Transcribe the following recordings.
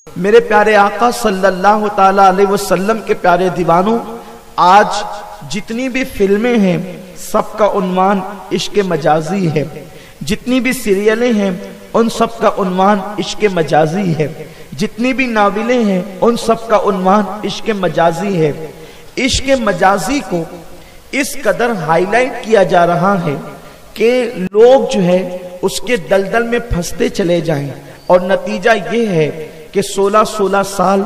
میرے پیارے آقا صلی اللہ تعالیٰ علیہ وسلم کے پیارے دیوانوں، آج جتنی بھی فلمیں ہیں سب کا عنوان عشق مجازی ہے، جتنی بھی سیریلیں ہیں ان سب کا عنوان عشق مجازی ہے، جتنی بھی ناولیں ہیں ان سب کا عنوان عشق مجازی ہے۔ عشق مجازی کو اس قدر ہائی لائٹ کیا جا رہا ہے کہ لوگ جو ہے اس کے دلدل میں پھنستے چلے جائیں، اور نتیجہ یہ ہے کہ 16 سال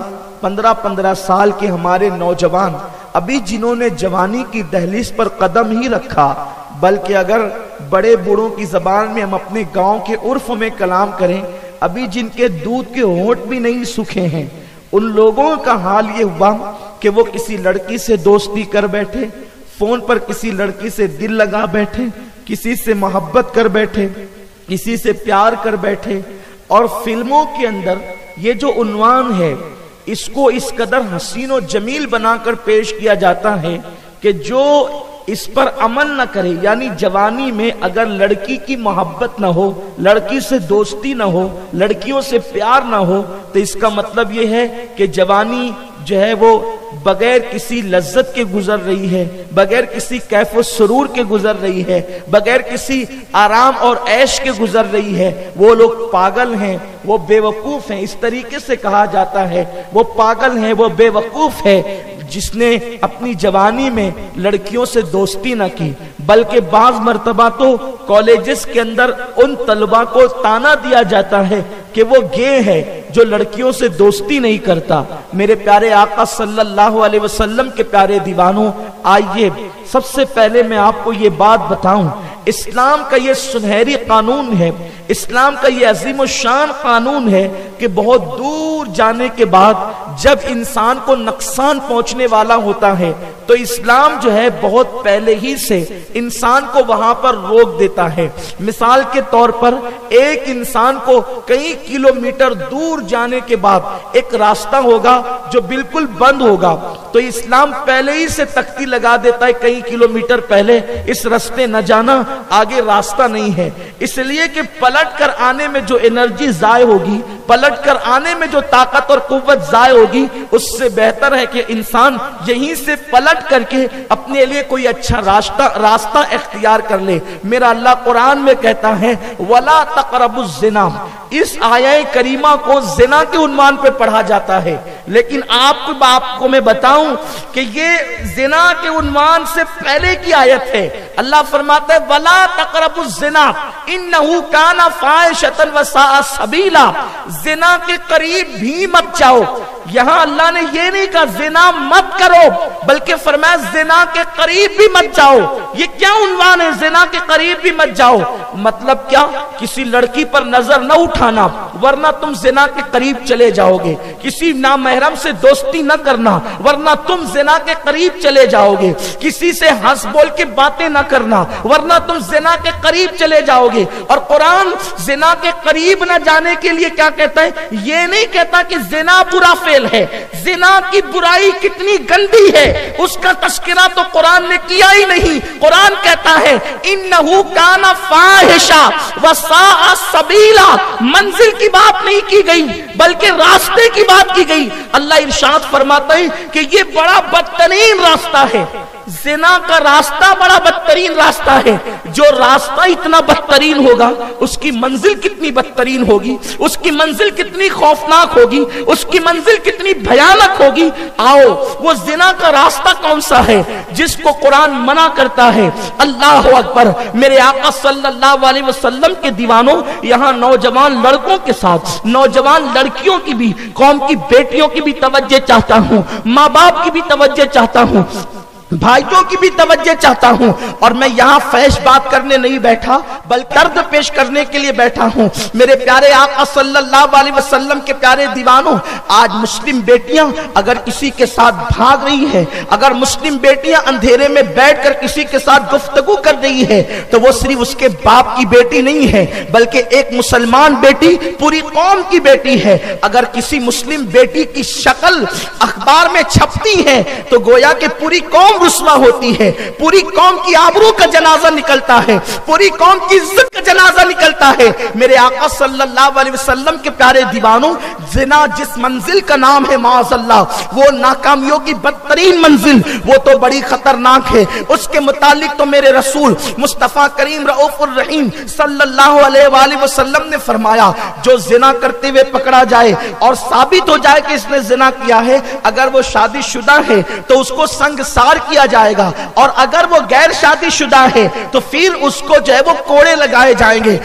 15 سال کے ہمارے نوجوان ابھی جنہوں نے جوانی کی دہلیز پر قدم ہی رکھا، بلکہ اگر بڑے بوڑھوں کی زبان میں ہم اپنے گاؤں کے عرف میں کلام کریں، ابھی جن کے دودھ کے ہونٹ بھی نہیں سوکھے ہیں، ان لوگوں کا حال یہ ہوا کہ وہ کسی لڑکی سے دوستی کر بیٹھے، فون پر کسی لڑکی سے دل لگا بیٹھے، کسی سے محبت کر بیٹھے، کسی سے پیار کر بیٹھے، اور فلموں کے اندر یہ جو عنوان ہے اس کو اس قدر حسین و جمیل بنا کر پیش کیا جاتا ہے کہ جو اس پر عمل نہ کرے، یعنی جوانی میں اگر لڑکی کی محبت نہ ہو، لڑکی سے دوستی نہ ہو، لڑکیوں سے پیار نہ ہو، تو اس کا مطلب یہ ہے کہ جوانی جو ہے وہ بغیر کسی لذت کے گزر رہی ہے، بغیر کسی کیف و سرور کے گزر رہی ہے، بغیر کسی آرام اور عیش کے گزر رہی ہے۔ وہ لوگ پاگل ہیں، وہ بے وقوف ہیں، اس طریقے سے کہا جاتا ہے، وہ پاگل ہیں، وہ بے وقوف ہے جس نے اپنی جوانی میں لڑکیوں سے دوستی نہ کی، بلکہ بعض مرتبہ تو کالجز کے اندر ان طلباء کو تانا دیا جاتا ہے کہ وہ گے ہے جو لڑکیوں سے دوستی نہیں کرتا۔ میرے پیارے آقا صلی اللہ علیہ وسلم کے پیارے دیوانوں، آئیے سب سے پہلے میں آپ کو یہ بات بتاؤں، اسلام کا یہ سنہری قانون ہے، اسلام کا یہ عظیم الشان قانون ہے کہ بہت دور جانے کے بعد جب انسان کو نقصان پہنچنے والا ہوتا ہے تو اسلام جو ہے بہت پہلے ہی سے انسان کو وہاں پر روک دیتا ہے۔ مثال کے طور پر ایک انسان کو کئی کلومیٹر دور جانے کے بعد ایک راستہ ہوگا جو بالکل بند ہوگا، تو اسلام پہلے ہی سے تختی لگا دیتا ہے کئی کلومیٹر پہلے اس راستے نہ جانا، آگے راستہ نہیں ہے، اس لیے کہ پلٹ کر آنے میں جو انرجی ضائع ہوگی، پلٹ کر آنے میں جو طاقت اور قوت ضائع ہوگی، اس سے بہتر ہے کہ انسان یہیں سے پلٹ کر کے اپنے لیے کوئی اچھا راستہ اختیار کر لے۔ میرا اللہ قرآن میں کہتا ہے وَلَا تَقْرَبُوا الزِّنَا، اس آیہ کریمہ کو زنا کے عنوان پہ پڑھا جاتا ہے، لیکن آپ کو میں بتاؤں کہ یہ زنا کے عنوان سے پہلے کی آیت ہے۔ اللہ فرماتا ہے وَلَا تَقْرَبُوا الزِّنَا إِنَّهُ كَانَ فَاحِشَةً وَسَاءَ سَبِيلًا، زنا کے قریب بھی مت جاؤ۔ یہاں اللہ نے یہ نہیں کہا زنا مت کرو، بلکہ فرمایا زنا کے قریب بھی مت جاؤ۔ یہ کیا عنوان ہے، زنا کے قریب بھی مت جاؤ؟ مطلب کیا؟ کسی لڑکی پر نظر نہ اٹھانا ورنہ تم زنا کے قریب چلے جاؤ گے، کسی نامحرم سے دوستی نہ کرنا ورنہ تم زنا کے قریب چلے جاؤ گے، کسی سے ہنس بول کے باتیں نہ کرنا ورنہ تم زنا کے قریب چلے جاؤ گے۔ اور قرآن زنا کے قریب نہ جانے کے لیے کیا کہتا ہے؟ یہ نہیں کہتا کہ زنا برا فعل ہے، زنا کی برائی کتنی گندی ہے اس کا تذکرہ تو قرآن نے کیا ہی نہیں۔ قرآن کہتا ہے انہو کان فاحشہ وساء سبیلا، منزل کی بات نہیں کی گئی بلکہ راستے کی بات کی گئی۔ اللہ ارشاد فرماتا ہے کہ یہ بڑا بدترین راستہ ہے، زنا کا راستہ بڑا بدترین راستہ ہے۔ جو راستہ اتنا بدترین ہوگا اس کی منزل کتنی بدترین ہوگی، اس کی منزل کتنی خوفناک ہوگی، اس کی منزل کتنی بھیانک ہوگی۔ آؤ وہ زنا کا راستہ کون سا ہے جس کو قرآن منع کرتا ہے؟ اللہ اکبر۔ میرے آقا صلی اللہ علیہ وسلم کے دیوانوں، یہاں نوجوان لڑکوں کے ساتھ نوجوان لڑکیوں کی بھی، قوم کی بیٹیوں کی بھی توجہ چاہتا ہوں، ماں باپ کی بھی توجہ چاہتا ہوں، بھائیوں کی بھی توجہ چاہتا ہوں، اور میں یہاں فحش بات کرنے نہیں بیٹھا بلکہ درد پیش کرنے کے لیے بیٹھا ہوں۔ میرے پیارے آقا صلی اللہ علیہ وسلم کے پیارے دیوانوں، آج مسلم بیٹیاں اگر کسی کے ساتھ بھاگ رہی ہے، اگر مسلم بیٹیاں اندھیرے میں بیٹھ کر کسی کے ساتھ گفتگو کر رہی ہے تو وہ صرف اس کے باپ کی بیٹی نہیں ہے بلکہ ایک مسلمان بیٹی پوری قوم کی بیٹی ہے۔ اگر کسی مسلم بیٹی کی شکل اخبار میں چھپتی ہے تو گویا کہ پوری قوم رسوا ہوتی ہے، پوری قوم کی آبرو کا جنازہ نکلتا ہے، پوری قوم کی عزت کا جنازہ نکلتا کرتا ہے۔ میرے آقا صلی اللہ علیہ وسلم کے پیارے دیوانوں، زنا جس منزل کا نام ہے معاذ اللہ، وہ ناکامیوں کی بدترین منزل، وہ تو بڑی خطرناک ہے۔ اس کے متعلق تو میرے رسول مصطفیٰ کریم رؤوف الرحیم صلی اللہ علیہ وآلہ وسلم نے فرمایا، جو زنا کرتے ہوئے پکڑا جائے اور ثابت ہو جائے کہ اس نے زنا کیا ہے، اگر وہ شادی شدہ ہے تو اس کو سنگسار کیا جائے گا، اور اگر وہ غیر شادی شدہ ہے تو پھر اس کو جو ہے وہ کوڑے لگائے جائیں گے۔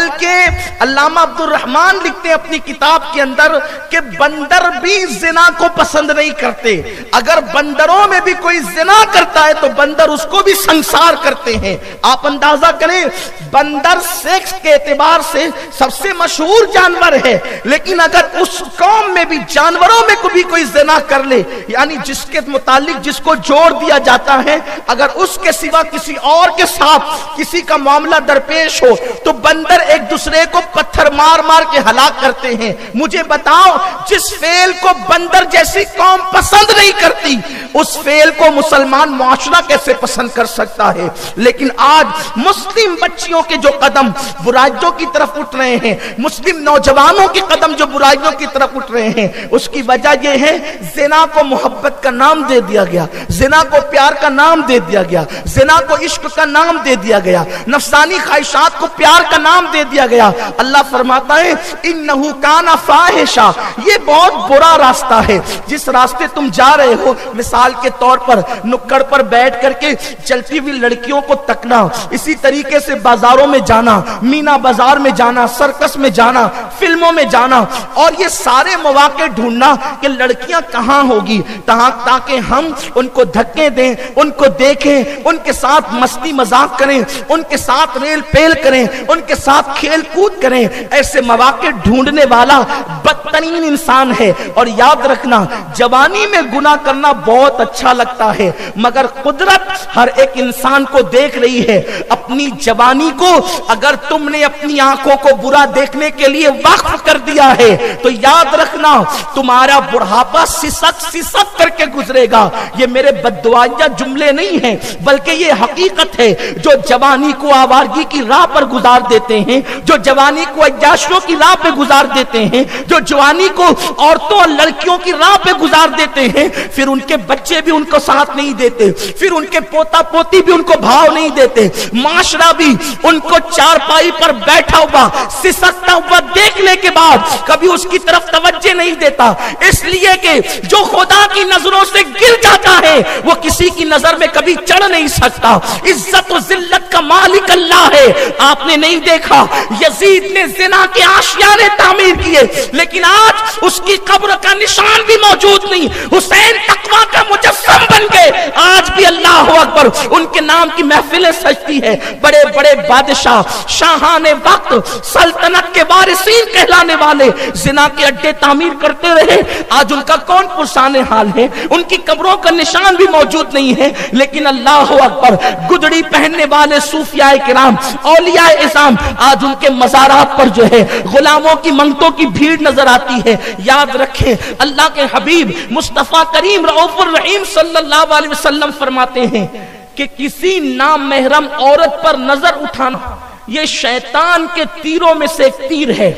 بلکہ علامہ عبد الرحمن لکھتے ہیں اپنی کتاب کے اندر کہ بندر بھی زنا کو پسند نہیں کرتے، اگر بندروں میں بھی کوئی زنا کرتا ہے تو بندر اس کو بھی سنسار کرتے ہیں۔ آپ اندازہ کریں، بندر سیکس کے اعتبار سے سب سے مشہور جانور ہے، لیکن اگر اس قوم میں بھی جانوروں میں بھی کوئی زنا کر لے، یعنی جس کے متعلق جس کو جوڑ دیا جاتا ہے، اگر اس کے سوا کسی اور کے ساتھ کسی کا معاملہ درپیش ہو تو بندر ایک دوسرے کو پتھر مار مار کے ہلاک کرتے ہیں۔ مجھے بتاؤ، جس فعل کو بندر جیسی قوم پسند نہیں کرتی، اس فعل کو مسلمان معاشرہ کیسے پسند کر سکتا ہے؟ لیکن آج مسلم بچیوں کے جو قدم برائیوں کی طرف اٹھ رہے ہیں، مسلم نوجوانوں کے قدم جو برائیوں کی طرف اٹھ رہے ہیں، اس کی وجہ یہ ہے زنا کو محبت کا نام دے دیا گیا، زنا کو پیار کا نام دے دیا گیا، زنا کو عشق کا نام دے دیا گیا، نفسانی خواہشات کو پیار کا نام دے دیا گیا۔ اللہ فرماتا ہے انہو کان فاحشہ، یہ بہت برا راستہ ہے۔ جس راستے تم جا رہے ہو، مثال کے طور پر نکڑ پر بیٹھ کر کے چلتی ہوئی لڑکیوں کو تکنا، اسی طریقے سے بازاروں میں جانا، مینا بازار میں جانا، سرکس میں جانا، فلموں میں جانا، اور یہ سارے مواقع ڈھونڈنا کہ لڑکیاں کہاں ہوگی، تاکہ ہم ان کو دھکے دیں، ان کو دیکھیں، ان کے ساتھ مستی مذاق کریں، ان کے ساتھ ریل پیل کریں، ان کے ساتھ کھیل کود کریں۔ ایسے مواقع ڈھونڈنے والا بدترین انسان ہے۔ اور یاد رکھنا، جوانی میں گناہ کرنا بہت اچھا لگتا ہے، مگر قدرت ہر ایک انسان کو دیکھ رہی ہے۔ اپنی جوانی کو اگر تم نے اپنی آنکھوں کو برا دیکھنے کے لیے وقف کر دیا ہے تو یاد رکھنا تمہارا بڑھاپا سسک سسک کر کے گزرے گا۔ یہ میرے بددعائیہ جملے نہیں ہیں، بلکہ یہ حقیقت ہے۔ جو جوانی کو آوارگی کی راہ پر گزار دیتے ہیں، جو جوانی کو عیاشیوں کی راہ پہ گزار دیتے ہیں، جو جوانی کو عورتوں اور لڑکیوں کی راہ پہ گزار دیتے ہیں، پھر ان کے بچے بھی ان کو ساتھ نہیں دیتے، پھر ان کے پوتا پوتی بھی ان کو بھاؤ نہیں دیتے، معاشرہ بھی ان کو چارپائی پر بیٹھا ہوا سسکتا ہوا دیکھنے کے بعد کبھی اس کی طرف توجہ نہیں دیتا، اس لیے کہ جو خدا کی نظروں سے گر جاتا ہے وہ کسی کی نظر میں کبھی چڑھ نہیں سکتا۔ عزت و ذلت کا مالک اللہ ہے۔ آپ نے نہیں دیکھا یزید نے زنا کے آشیانے تعمیر کیے، لیکن آج اس کی قبر کا نشان بھی موجود نہیں۔ حسین تقویٰ کا مجسم بن گئے، آج بھی اللہ اکبر ان کے نام کی محفلیں سجتی ہے۔ بڑے بڑے بادشاہ، شاہان وقت، سلطنت کے وارثین کہلانے والے زنا کے اڈے تعمیر کرتے رہے، آج ان کا کون پرسان حال ہے؟ ان کی قبروں کا نشان بھی موجود نہیں ہے۔ لیکن اللہ اکبر، گدڑی پہننے والے صوفیاء کرام، اولیاء اعظام، آج ان کے مزارات پر جو ہے غلاموں کی منگتوں کی بھیڑ نظر آتی ہے۔ یاد رکھیں، اللہ کے حبیب مصطفیٰ کریم رؤوف الرحیم صلی اللہ علیہ وسلم فرماتے ہیں کہ کسی نامحرم عورت پر نظر اٹھانا یہ شیطان کے تیروں میں سے ایک تیر ہے۔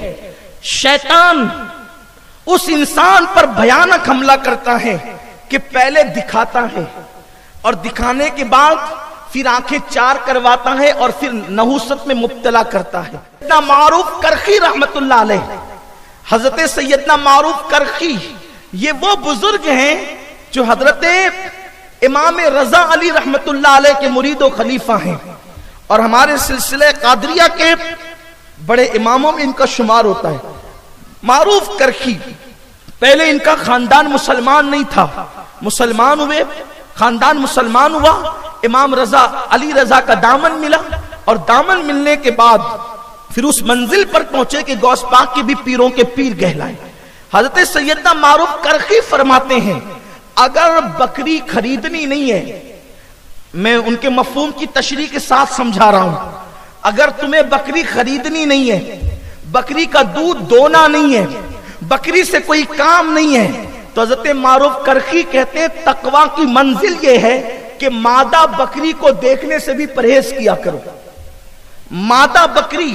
شیطان اس انسان پر بھیانک حملہ کرتا ہے کہ پہلے دکھاتا ہے اور دکھانے کے بعد پھر آنکھیں چار کرواتا ہے اور پھر نحوست میں مبتلا کرتا ہے۔ سیدنا معروف کرخی رحمت اللہ علیہ، حضرت سیدنا معروف کرخی، یہ وہ بزرگ ہیں جو حضرت امام رضا علی رحمت اللہ علیہ کے مرید و خلیفہ ہیں، اور ہمارے سلسلہ قادریہ کے بڑے اماموں میں ان کا شمار ہوتا ہے۔ معروف کرخی، پہلے ان کا خاندان مسلمان نہیں تھا، مسلمان ہوئے، خاندان مسلمان ہوا، امام رضا علی رضا کا دامن ملا، اور دامن ملنے کے بعد پھر اس منزل پر پہنچے کہ غوث پاک کے بھی پیروں کے پیر کہلائے۔ حضرت سیدنا معروف کرخی فرماتے ہیں اگر بکری خریدنی نہیں ہے، میں ان کے مفہوم کی تشریح کے ساتھ سمجھا رہا ہوں، اگر تمہیں بکری خریدنی نہیں ہے، بکری کا دودھ دونا نہیں ہے، بکری سے کوئی کام نہیں ہے، تو حضرت معروف کرخی کہتے ہیں تقویٰ کی منزل یہ ہے کہ مادہ بکری کو دیکھنے سے بھی پرہیز کیا کرو۔ مادہ بکری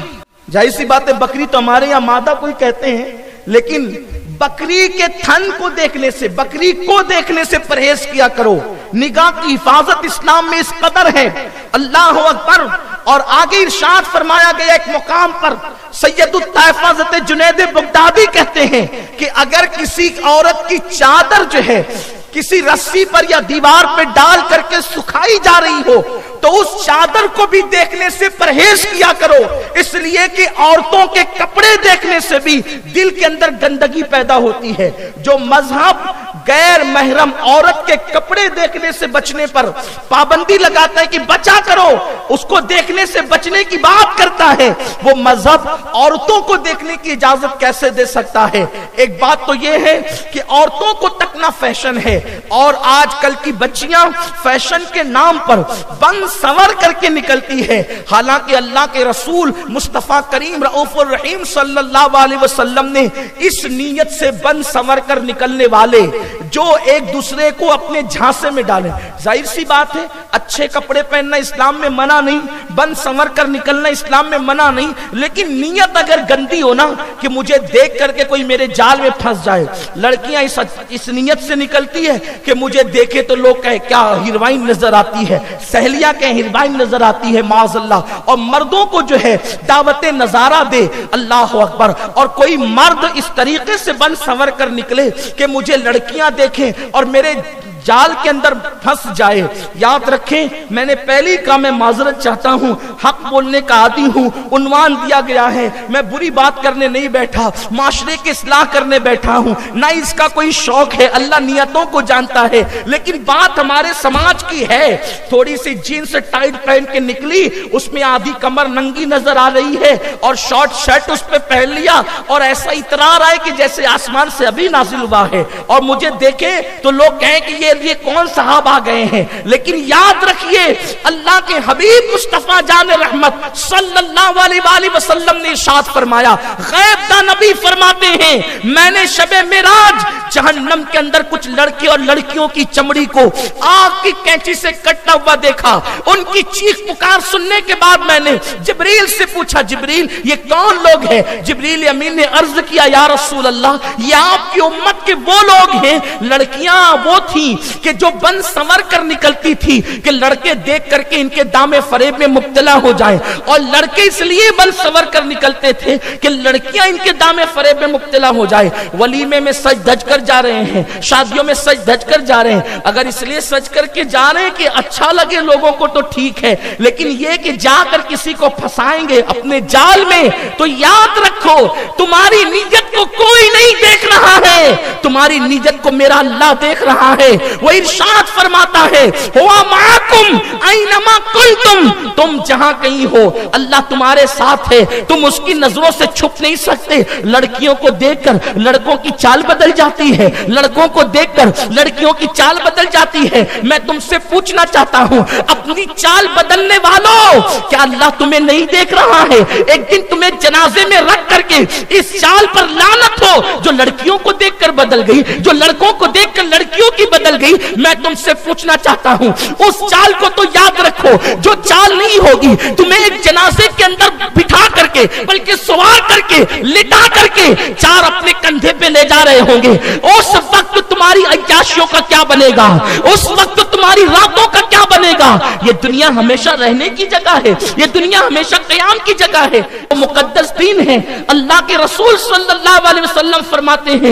ظاہر سی بات ہے بکری تو ہمارے یہاں مادہ کوئی کہتے ہیں، لیکن بکری کے تھن کو دیکھنے سے، بکری کو دیکھنے سے پرہیز کیا کرو. نگاہ کی حفاظت اسلام میں اس قدر ہے. اللہ اکبر. اور آگے ارشاد فرمایا گیا ایک مقام پر، سید الطائفہ حضرت جنید بغدادی کہتے ہیں کہ اگر کسی عورت کی چادر جو ہے کسی رسی پر یا دیوار پہ ڈال کر کے سکھائی جا رہی ہو تو اس چادر کو بھی دیکھنے سے پرہیز کیا کرو، اس لیے کہ عورتوں کے کپڑے دیکھنے سے بھی دل کے اندر گندگی پیدا ہوتی ہے. جو مذہب غیر محرم عورت کے کپڑے دیکھنے سے بچنے پر پابندی لگاتا ہے کہ بچا کرو، اس کو دیکھنے سے بچنے کی بات کرتا ہے، وہ مذہب عورتوں کو دیکھنے کی اجازت کیسے دے سکتا ہے؟ ایک بات تو یہ ہے کہ عورتوں کو تکنا فیشن ہے، اور آج کل کی بچیاں فیشن کے نام پر بن سنور کر کے نکلتی ہے. حالانکہ اللہ کے رسول مصطفیٰ کریم رؤوف الرحیم صلی اللہ علیہ وسلم نے اس نیت سے بن سنور کر نکلنے والے جو ایک دوسرے کو اپنے جھانسے میں ڈالیں. ظاہر سی بات ہے اچھے کپڑے پہننا اسلام میں منع نہیں، بن سنور کر نکلنا اسلام میں منع نہیں، لیکن نیت اگر گندی ہو نا کہ مجھے دیکھ کر کے کوئی میرے جال میں پھنس جائے. لڑکیاں اس نیت سے نکلتی ہے کہ مجھے دیکھے تو لوگ کہے کیا ہیروئن نظر آتی ہے، سہیلیاں کہیں ہیروئن نظر آتی ہے معاذ اللہ، اور مردوں کو جو ہے دعوت نظارہ دے. اللہ اکبر. اور کوئی مرد اس طریقے سے بن سنور کر نکلے کہ مجھے لڑکیاں دیکھیں اور میرے جال کے اندر پھنس جائے. یاد رکھیں میں نے پہلی کہا میں معذرت چاہتا ہوں، حق بولنے کا عادی ہوں، عنوان دیا گیا ہے، میں بری بات کرنے نہیں بیٹھا، معاشرے کی اصلاح کرنے بیٹھا ہوں، نہ اس کا کوئی شوق ہے، اللہ نیتوں کو جانتا ہے. لیکن بات ہمارے سماج کی ہے، تھوڑی سی جینس ٹائٹ پہن کے نکلی، اس میں آدھی کمر ننگی نظر آ رہی ہے اور شارٹ شرٹ اس پہ پہن لیا اور ایسا اترار آئے کہ جیسے آسمان سے ابھی نازل ہوا ہے، اور مجھے دیکھیں تو لوگ کہیں کہ یہ کون صاحب آ گئے ہیں. لیکن یاد رکھیے اللہ کے حبیب مصطفیٰ جان رحمت صلی اللہ علیہ وآلہ وسلم نے ارشاد فرمایا، غیب دا نبی فرماتے ہیں میں نے شب معراج جہنم کے اندر کچھ لڑکے اور لڑکیوں کی چمڑی کو آگ کی کینچی سے کٹتا ہوا دیکھا. ان کی چیخ پکار سننے کے بعد میں نے جبریل سے پوچھا، جبریل یہ کون لوگ ہیں؟ جبریل امین نے عرض کیا یا رسول اللہ یہ آپ کی امت کے وہ لوگ ہیں، لڑکیاں وہ تھیں کہ جو بن سنور کر نکلتی تھی کہ لڑکے دیکھ کر کے ان کے دامے فریب میں مبتلا ہو جائیں، اور لڑکے اس لیے بن سنور کر نکلتے تھے کہ لڑکیاں ان کے دامے فریب میں مبتلا ہو جائیں. ولیمے میں سج دھج کر جا رہے ہیں، شادیوں میں سج دھج کر جا رہے ہیں. اگر اس لیے سج کر کے جا رہے ہیں کہ اچھا لگے لوگوں کو تو ٹھیک ہے، لیکن یہ کہ جا کر کسی کو پھنسائیں گے اپنے جال میں تو یاد رکھو تمہاری نیت کو کوئی نہیں دیکھ رہا ہے، تمہاری نیت کو میرا اللہ دیکھ رہا ہے. وہ ارشاد فرماتا ہے ہوا معاکم اینما کنتم، تم جہاں کہیں ہو اللہ تمہارے ساتھ ہے، تم اس کی نظروں سے چھپ نہیں سکتے. لڑکیوں کو دیکھ کر لڑکوں کی چال بدل جاتی ہے، لڑکوں کو دیکھ کر لڑکیوں کی چال بدل جاتی ہے. میں تم سے پوچھنا چاہتا ہوں اپنی چال بدلنے والوں کیا اللہ تمہیں نہیں دیکھ رہا ہے؟ ایک دن تمہیں جنازے میں رکھ کر کے اس چال پر لعنت ہو جو لڑکیوں کو دیکھ کر بدل گئی، جو لڑکوں کو دیکھ کر لڑکیوں کی بدل گئی. میں تم سے پوچھنا چاہتا ہوں اس چال کو تو یاد رکھو جو چال نہیں ہوگی تمہیں ایک جنازے کے اندر بٹھا کر کے بلکہ سوار کر کے لٹا کر کے چار اپنے کندھے پہ لے جا رہے ہوں گے. اس وقت تمہاری عیاشیوں کا کیا بنے گا؟ اس وقت تمہاری راتوں کا کیا بنے گا؟ یہ دنیا ہمیشہ رہنے کی جگہ ہے، یہ دنیا ہمیشہ قیام کی جگہ ہے، وہ مقدس دین ہے. اللہ کے رسول صلی اللہ علیہ وسلم فرماتے ہیں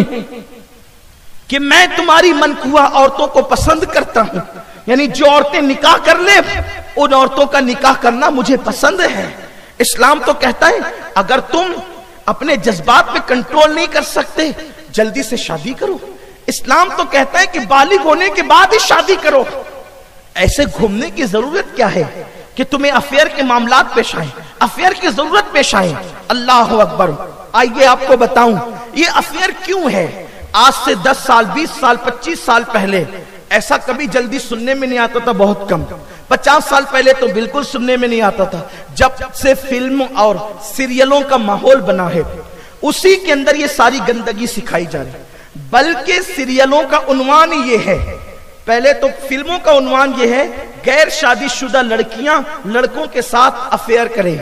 کہ میں تمہاری منکوہ عورتوں کو پسند کرتا ہوں، یعنی جو عورتیں نکاح کر لیں ان عورتوں کا نکاح کرنا مجھے پسند ہے. اسلام تو کہتا ہے اگر تم اپنے جذبات پہ کنٹرول نہیں کر سکتے جلدی سے شادی کرو. اسلام تو کہتا ہے کہ بالغ ہونے کے بعد ہی شادی کرو. ایسے گھومنے کی ضرورت کیا ہے کہ تمہیں افیئر کے معاملات پیش آئیں، افیئر کی ضرورت پیش آئیں. اللہ اکبر. آئیے آپ کو بتاؤں یہ افیئر کیوں ہے. آج سے 10 سال 20 سال 25 سال پہلے ایسا کبھی جلدی سننے میں نہیں آتا تھا، بہت کم. 50 سال پہلے تو بالکل سننے میں نہیں آتا تھا. جب سے فلم اور سیریلوں کا ماحول بنا ہے اسی کے اندر یہ ساری گندگی سکھائی جا رہی ہے. بلکہ سیریلوں کا عنوان یہ ہے، پہلے تو فلموں کا عنوان یہ ہے غیر شادی شدہ لڑکیاں لڑکوں کے ساتھ افیئر کریں.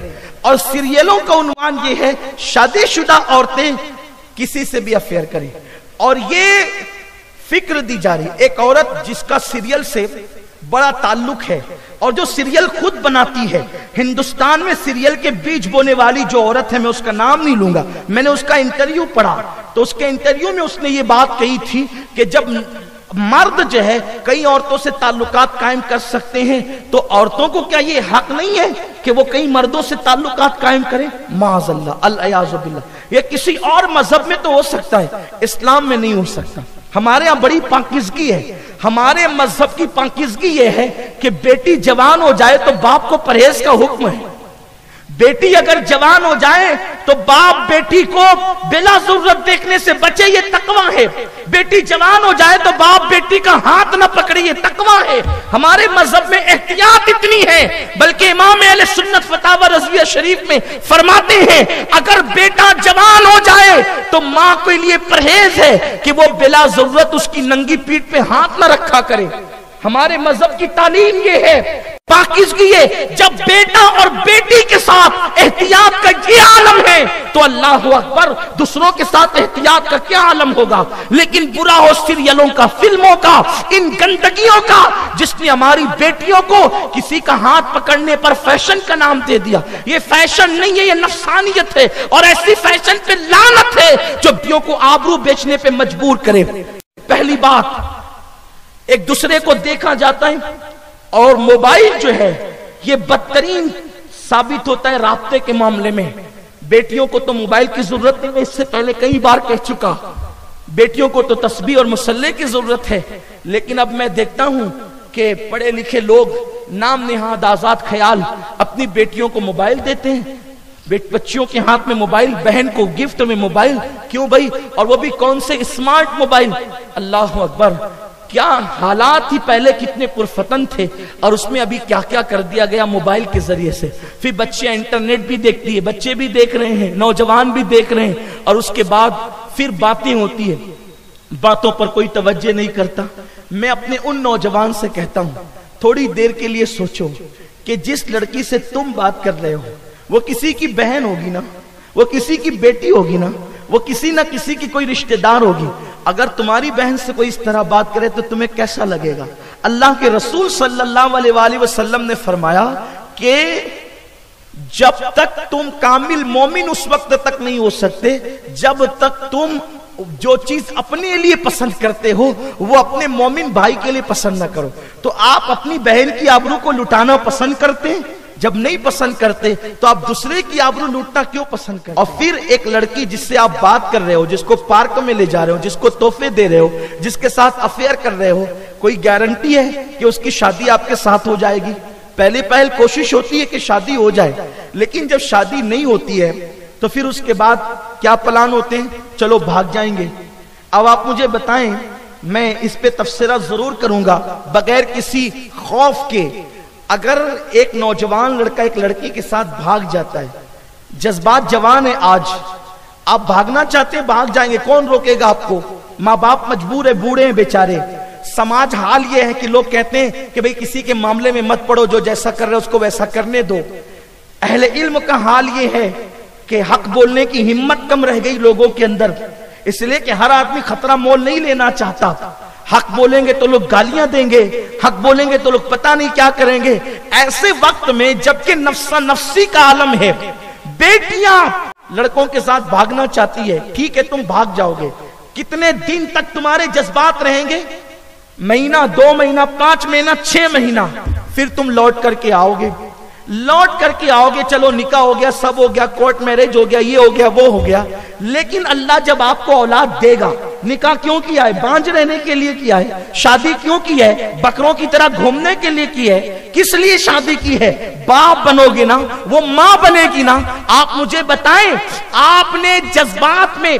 اور سیریلوں کا عنوان یہ ہے شادی شدہ عورتیں کسی سے بھی افیئر کریں. اور یہ فکر دی جا رہی ایک عورت جس کا سیریل سے بڑا تعلق ہے اور جو سیریل خود بناتی ہے. ہندوستان میں سیریل کے بیج بونے والی جو عورت ہے, میں اس کا نام نہیں لوں گا, میں نے اس کا انٹرویو پڑھا تو اس کے انٹرویو میں اس نے یہ بات کہی تھی کہ جب مرد جو ہے کئی عورتوں سے تعلقات قائم کر سکتے ہیں تو عورتوں کو کیا یہ حق نہیں ہے کہ وہ کئی مردوں سے تعلقات قائم کریں؟ معاذ اللہ, العیاذ باللہ. یہ کسی اور مذہب میں تو ہو سکتا ہے, اسلام میں نہیں ہو سکتا. ہمارے ہاں بڑی پاکیزگی ہے. ہمارے مذہب کی پاکیزگی یہ ہے کہ بیٹی جوان ہو جائے تو باپ کو پرہیز کا حکم ہے. بیٹی اگر جوان ہو جائے تو باپ بیٹی کو بلا ضرورت دیکھنے سے بچے, یہ تقویٰ ہے. بیٹی جوان ہو جائے تو باپ بیٹی کا ہاتھ نہ پکڑے, یہ تقویٰ ہے. ہمارے مذہب میں احتیاط اتنی ہے, بلکہ امام اہل سنت فتاوی رضویہ شریف میں فرماتے ہیں اگر بیٹا جوان ہو جائے تو ماں کے لیے پرہیز ہے کہ وہ بلا ضرورت اس کی ننگی پیٹھ پہ ہاتھ نہ رکھا کرے. ہمارے مذہب کی تعلیم یہ ہے, پاکیزگی ہے. جب بیٹا اور بیٹی کے ساتھ احتیاط کا یہ عالم ہے تو اللہ اکبر, دوسروں کے ساتھ احتیاط کا کیا عالم ہوگا. لیکن برا ہو سیریلوں کا, فلموں کا, ان گندگیوں کا, جس نے ہماری بیٹیوں کو کسی کا ہاتھ پکڑنے پر فیشن کا نام دے دیا. یہ فیشن نہیں ہے, یہ نفسانیت ہے, اور ایسی فیشن پہ لعنت ہے جو بیوں کو آبرو بیچنے پہ مجبور کرے. پہلی بات, ایک دوسرے کو دیکھا جاتا ہے, اور موبائل جو ہے یہ بدترین ثابت ہوتا ہے رابطے کے معاملے میں. بیٹیوں کو تو موبائل کی ضرورت نہیں, میں اس سے پہلے کئی بار کہہ چکا, بیٹیوں کو تو تسبیح اور مصلی کی ضرورت ہے. لیکن اب میں دیکھتا ہوں کہ پڑھے لکھے لوگ نام نہاد آزاد خیال اپنی بیٹیوں کو موبائل دیتے ہیں. بچیوں کے ہاتھ میں موبائل, بہن کو گفٹ میں موبائل. کیوں بھائی؟ اور وہ بھی کون سے اسمارٹ موبائل. اللہ اکبر, کیا حالات ہی پہلے کتنے پرفتن تھے, اور اس میں ابھی کیا کیا کر دیا گیا موبائل کے ذریعے سے. پھر بچے انٹرنیٹ بھی دیکھتی ہے, بچے بھی دیکھ رہے ہیں, نوجوان بھی دیکھ رہے ہیں, اور اس کے بعد پھر باتیں ہوتی ہیں, باتوں پر کوئی توجہ نہیں کرتا. میں اپنے ان نوجوان سے کہتا ہوں تھوڑی دیر کے لیے سوچو کہ جس لڑکی سے تم بات کر رہے ہو وہ کسی کی بہن ہوگی نا, وہ کسی کی بیٹی ہوگی نا, وہ کسی نہ کسی کی کوئی رشتہ دار ہوگی. اگر تمہاری بہن سے کوئی اس طرح بات کرے تو تمہیں کیسا لگے گا؟ اللہ کے رسول صلی اللہ علیہ وآلہ وسلم نے فرمایا کہ جب تک تم کامل مومن اس وقت تک نہیں ہو سکتے جب تک تم جو چیز اپنے لیے پسند کرتے ہو وہ اپنے مومن بھائی کے لیے پسند نہ کرو. تو آپ اپنی بہن کی آبرو کو لٹانا پسند کرتے ہیں؟ جب نہیں پسند کرتے تو آپ دوسرے کی آبرو لوٹنا کیوں پسند کرتے؟ اور پھر ایک لڑکی جس سے آپ بات کر رہے ہو, جس کو پارک میں لے جا رہے ہو, جس کو تحفے دے رہے ہو, جس کے ساتھ افیئر کر رہے ہو, کوئی گارنٹی ہے کہ اس کی شادی آپ کے ساتھ ہو جائے گی؟ پہل کوشش ہوتی ہے کہ شادی ہو جائے, لیکن جب شادی نہیں ہوتی ہے تو پھر اس کے بعد کیا پلان ہوتے ہیں؟ چلو بھاگ جائیں گے. اب آپ مجھے بتائیں, میں اس پہ تبصرہ ضرور کروں گا بغیر کسی خوف کے. اگر ایک نوجوان لڑکا ایک لڑکی کے ساتھ بھاگ جاتا ہے, جذبات جوان ہے, آج آپ بھاگنا چاہتے ہیں بھاگ جائیں گے, کون روکے گا آپ کو؟ ماں باپ مجبور ہے, بوڑھے ہیں بیچارے. سماج حال یہ ہے کہ لوگ کہتے ہیں کہ بھئی کسی کے معاملے میں مت پڑو, جو جیسا کر رہے اس کو ویسا کرنے دو. اہل علم کا حال یہ ہے کہ حق بولنے کی ہمت کم رہ گئی لوگوں کے اندر, اس لیے کہ ہر آدمی خطرہ مول نہیں لینا چاہتا. حق بولیں گے تو لوگ گالیاں دیں گے, حق بولیں گے تو لوگ پتہ نہیں کیا کریں گے. ایسے وقت میں جبکہ نفسا نفسی کا عالم ہے, بیٹیاں لڑکوں کے ساتھ بھاگنا چاہتی ہے, ٹھیک ہے تم بھاگ جاؤ گے, کتنے دن تک تمہارے جذبات رہیں گے؟ مہینہ, 2 مہینہ, 5 مہینہ, 6 مہینہ, پھر تم لوٹ کر کے آؤ گے. لوٹ کر کے آؤ گے, چلو نکاح ہو گیا, سب ہو گیا, کورٹ میرج ہو گیا, یہ ہو گیا, وہ ہو گیا. لیکن اللہ جب آپ کو اولاد دے گا, نکاح کیوں کیا ہے؟ بانج رہنے کے لیے کیا ہے. شادی کیوں کی ہے؟ بکروں کی طرح گھومنے کے لیے کی ہے. کس لیے شادی کی ہے؟ باپ بنو گے نا, وہ ماں بنے گی نا. آپ مجھے بتائیں, آپ نے جذبات میں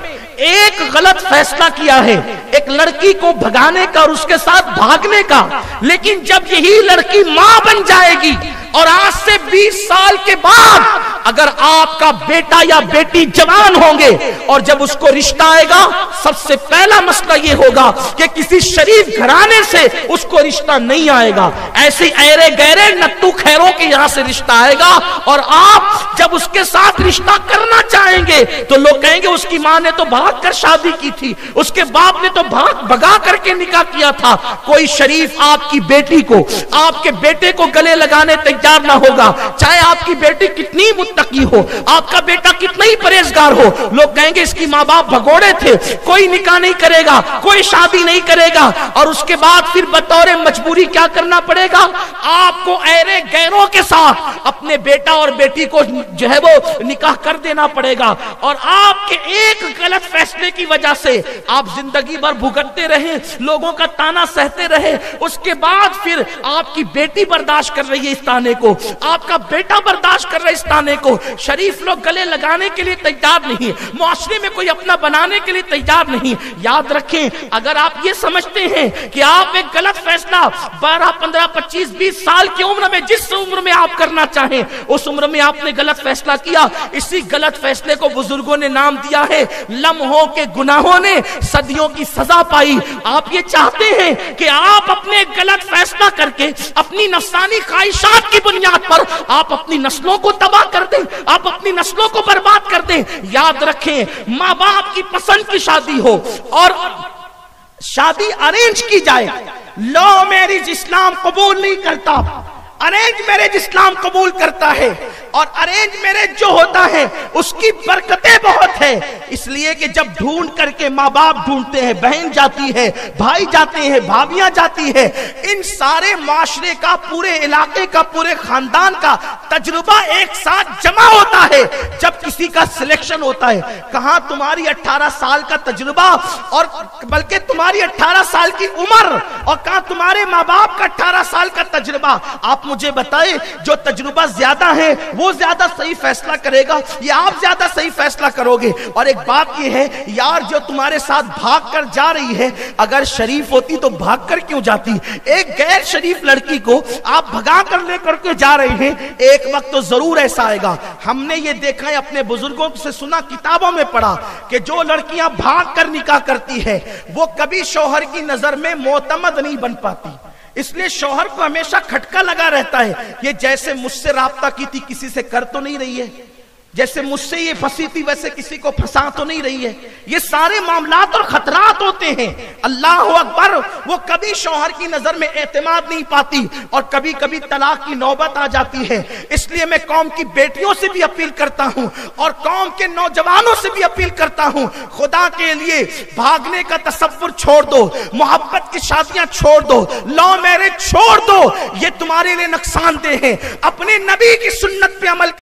ایک غلط فیصلہ کیا ہے ایک لڑکی کو بھگانے کا اور اس کے ساتھ بھاگنے کا، لیکن جب یہی لڑکی ماں بن جائے گی اور آج سے 20 سال کے بعد اگر آپ کا بیٹا یا بیٹی جوان ہوں گے اور جب اس کو رشتہ آئے گا، سب سے پہلا مسئلہ یہ ہوگا کہ کسی شریف گھرانے سے اس کو رشتہ نہیں آئے گا، ایسے ایرے گہرے نتو خیروں کے یہاں سے رشتہ آئے گا، اور آپ جب اس کے ساتھ رشتہ کرنا چاہیں گے تو لوگ کہیں گے اس کی ماں نے تو بھاگ کر شادی کی تھی، اس کے باپ نے تو بھگا کر کے نکاح کیا تھا۔ کوئی شریف آپ کی بیٹی کو، آپ کے بیٹے کو گلے لگانے تیار نہ ہوگا، چاہے آپ کی بیٹی کتنی متقی ہو، آپ کا بیٹا کتنا ہی پرہیزگار ہو، لوگ کہیں گے اس کی ماں باپ بھگوڑے تھے، کوئی نکاح نہیں کرے گا، کوئی شادی نہیں کرے گا، اور اس کے بعد پھر بطور مجبوری کیا کرنا پڑے گا؟ آپ کو ایرے غیروں کے ساتھ اپنے بیٹا اور بیٹی کو جو ہے وہ نکاح کر دینا پڑے گا، اور آپ کے ایک غلط فیصلے کی وجہ سے آپ زندگی بھر بھگتتے رہے، لوگوں کا تانا سہتے رہے، اس کے بعد پھر آپ کی بیٹی برداشت کر رہی ہے اس تانے کو، آپ کا بیٹا برداشت کر رہا ہے اس تانے کو، شریف لوگ گلے لگانے کے لیے تیار نہیں، معاشرے میں کوئی اپنا بنانے کے لیے تیار نہیں۔ یاد رکھیں، اگر آپ یہ سمجھتے ہیں کہ آپ ایک غلط فیصلہ 12 15 25 20 سال کی عمر میں جس عمر میں آپ کرنا چاہیں اس عمر میں آپ نے غلط فیصلہ کیا، اسی غلط فیصلے کو بزرگوں نے نام دیا ہے لمحوں کے گناہوں نے صدیوں کی سزا پائی۔ آپ یہ چاہتے ہیں کہ آپ اپنے غلط فیصلہ کر کے اپنی نفسانی خواہشات کی بنیاد پر آپ اپنی نسلوں کو تباہ کر دیں، آپ اپنی نسلوں کو برباد کر دیں۔ یاد رکھیں، ماں باپ کی پسند کی شادی ہو اور شادی ارینج کی جائے، لو میرج اسلام قبول نہیں کرتا، ارینج میرج اسلام قبول کرتا ہے، اور ارینج میرج جو ہوتا ہے اس کی برکتیں بہت ہے، اس لیے کہ جب ڈھونڈ کر کے ماں باپ ڈھونڈتے ہیں، بہن جاتی ہے، بھائی جاتے ہیں، بھابیاں جاتی ہے، ان سارے معاشرے کا، پورے علاقے کا، پورے خاندان کا تجربہ ایک ساتھ جمع ہوتا ہے جب کسی کا سلیکشن ہوتا ہے۔ کہاں تمہاری 18 سال کا تجربہ، اور بلکہ تمہاری 18 سال کی عمر، اور کہاں تمہارے ماں باپ کا 18 سال کا تجربہ۔ آپ مجھے بتائیں، جو تجربہ زیادہ ہے وہ زیادہ صحیح فیصلہ کرے گا یا آپ زیادہ صحیح فیصلہ کرو گے؟ اور ایک بات یہ ہے یار، جو تمہارے ساتھ بھاگ کر جا رہی ہے، اگر شریف ہوتی تو بھاگ کر کیوں جاتی؟ ایک غیر شریف لڑکی کو آپ بھگا کر لے کر کے جا رہے ہیں، ایک وقت تو ضرور ایسا آئے گا۔ ہم نے یہ دیکھا ہے، اپنے بزرگوں سے سنا، کتابوں میں پڑھا کہ جو لڑکیاں بھاگ کر نکاح کرتی ہے وہ کبھی شوہر کی نظر میں معتمد نہیں بن پاتی، اس لیے شوہر کو ہمیشہ کھٹکا لگا رہتا ہے، یہ جیسے مجھ سے رابطہ کی تھی کسی سے کر تو نہیں رہی ہے، جیسے مجھ سے یہ پھنسی تھی ویسے کسی کو پھنسا تو نہیں رہی ہے۔ یہ سارے معاملات اور خطرات ہوتے ہیں۔ اللہ اکبر، وہ کبھی شوہر کی نظر میں اعتماد نہیں پاتی اور کبھی کبھی طلاق کی نوبت آ جاتی ہے۔ اس لیے میں قوم کی بیٹیوں سے بھی اپیل کرتا ہوں اور قوم کے نوجوانوں سے بھی اپیل کرتا ہوں، خدا کے لیے بھاگنے کا تصور چھوڑ دو، محبت کی شادیاں چھوڑ دو، لو میرج چھوڑ دو، یہ تمہارے لیے نقصان دہ ہے۔ اپنے نبی کی سنت پہ عمل